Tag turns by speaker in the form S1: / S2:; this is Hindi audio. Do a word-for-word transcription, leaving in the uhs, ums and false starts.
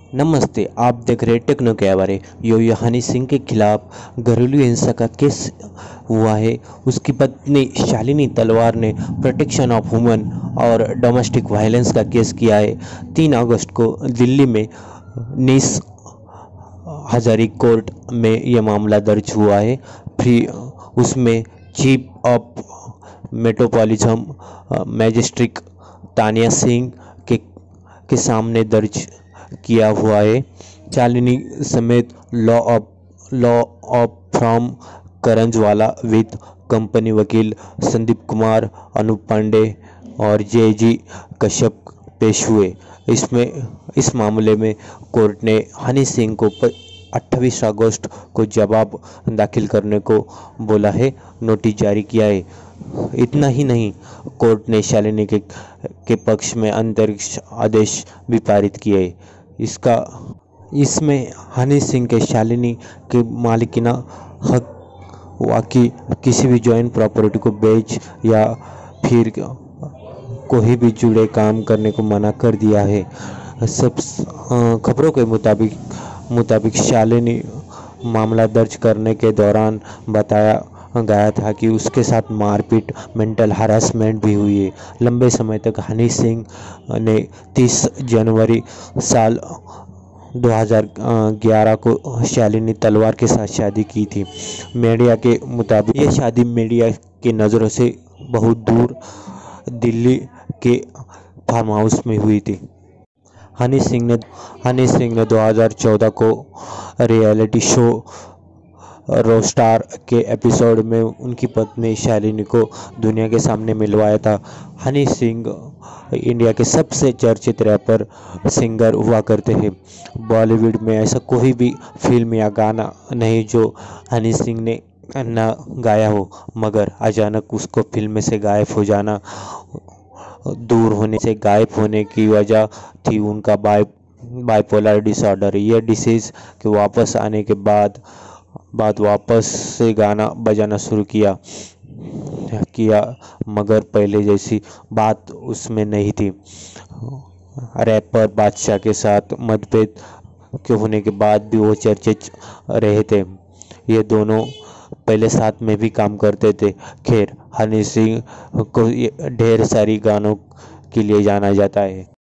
S1: नमस्ते, आप देख रहे टेक्नो के बारे। यो यो हनी सिंह के खिलाफ घरेलू हिंसा का केस हुआ है। उसकी पत्नी शालिनी तलवार ने प्रोटेक्शन ऑफ वुमेन और डोमेस्टिक वायलेंस का केस किया है। तीन अगस्त को दिल्ली में नीस हजारी कोर्ट में यह मामला दर्ज हुआ है। फिर उसमें chief of metropolitan magistrate Tania Singh के के सामने दर्ज किया हुआ है। शालिनी समेत law of law of from Karanjawala with company वकील संदीप कुमार, अनूप पांडे और जे जी कश्यप पेश हुए। इसमें इस मामले में कोर्ट ने हनी सिंह को अट्ठाईस अगस्त को जवाब दाखिल करने को बोला है, नोटिस जारी किया है। इतना ही नहीं, कोर्ट ने शालिनी के के पक्ष में अंतरिक्ष आदेश भी पारित किए है। इसका इसमें हनी सिंह के शालिनी के मालिकाना हक वाकई किसी भी जॉइंट प्रॉपर्टी को बेच या फिर कोई भी जुड़े काम करने को मना कर दिया है। सब खबरों के मुताबिक मुताबिक शालिनी मामला दर्ज करने के दौरान बताया गया था कि उसके साथ मारपीट, मेंटल हरासमेंट भी हुई है। लंबे समय तक हनी सिंह ने तीस जनवरी साल दो हज़ार ग्यारह को शालिनी तलवार के साथ शादी की थी। मीडिया के मुताबिक ये शादी मीडिया की नज़रों से बहुत दूर दिल्ली के फार्म हाउस में हुई थी। हनी सिंह ने हनी सिंह ने दो हज़ार चौदह को रियलिटी शो रोस्टार के एपिसोड में उनकी पत्नी शालिनी को दुनिया के सामने मिलवाया था। हनी सिंह इंडिया के सबसे चर्चित रैपर सिंगर हुआ करते हैं। बॉलीवुड में ऐसा कोई भी फिल्म या गाना नहीं जो हनी सिंह ने ना गाया हो, मगर अचानक उसको फिल्म से गायब हो जाना, दूर होने से गायब होने की वजह थी उनका बाइ बाइपोलर डिसऑर्डर। यह डिसीज़ के वापस आने के बाद बाद वापस से गाना बजाना शुरू किया किया मगर पहले जैसी बात उसमें नहीं थी। रैपर बादशाह के साथ मतभेद के होने के बाद भी वो चर्चित रहे थे। ये दोनों पहले साथ में भी काम करते थे। खैर, हनी सिंह को ढेर सारी गानों के लिए जाना जाता है।